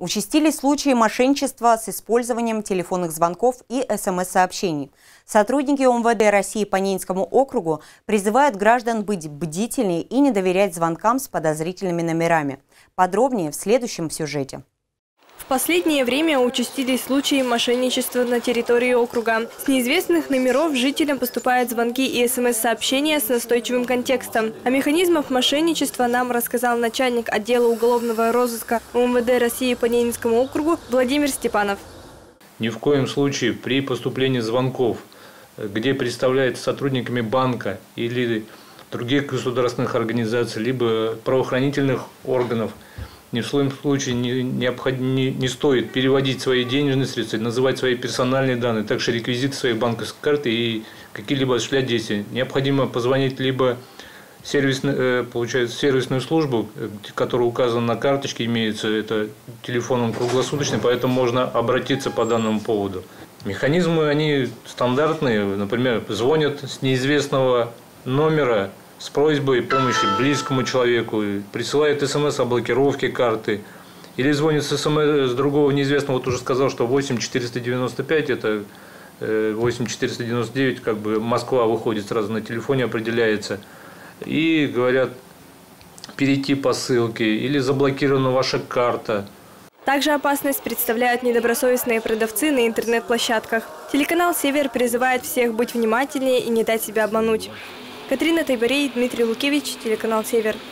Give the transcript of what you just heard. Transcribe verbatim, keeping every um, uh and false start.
Участились случаи мошенничества с использованием телефонных звонков и эс эм эс-сообщений. Сотрудники о эм вэ дэ России по Ненецкому округу призывают граждан быть бдительнее и не доверять звонкам с подозрительными номерами. Подробнее в следующем сюжете. В последнее время участились случаи мошенничества на территории округа. С неизвестных номеров жителям поступают звонки и эс эм эс-сообщения с настойчивым контекстом. О механизмах мошенничества нам рассказал начальник отдела уголовного розыска о эм вэ дэ России по Ненецкому округу Владимир Степанов. Ни в коем случае при поступлении звонков, где представляются сотрудниками банка или других государственных организаций, либо правоохранительных органов, ни в коем случае не, не, не стоит переводить свои денежные средства, называть свои персональные данные, также реквизиты своей банковской карты и какие-либо осуществлять действия. Необходимо позвонить либо сервисную, получается, сервисную службу, которая указана на карточке, имеется это телефоном круглосуточный, поэтому можно обратиться по данному поводу. Механизмы, они стандартные, например, звонят с неизвестного номера с просьбой помощи близкому человеку, присылает эс эм эс о блокировке карты, или звонит с эс эм эс с другого неизвестного, вот уже сказал, что восемь четыреста девяносто пять, это восемь четыреста девяносто девять, как бы Москва выходит сразу на телефоне, определяется, и говорят перейти по ссылке, или заблокирована ваша карта. Также опасность представляют недобросовестные продавцы на интернет-площадках. Телеканал «Север» призывает всех быть внимательнее и не дать себя обмануть. Катерина Тайбарей, Дмитрий Лукевич, телеканал «Север».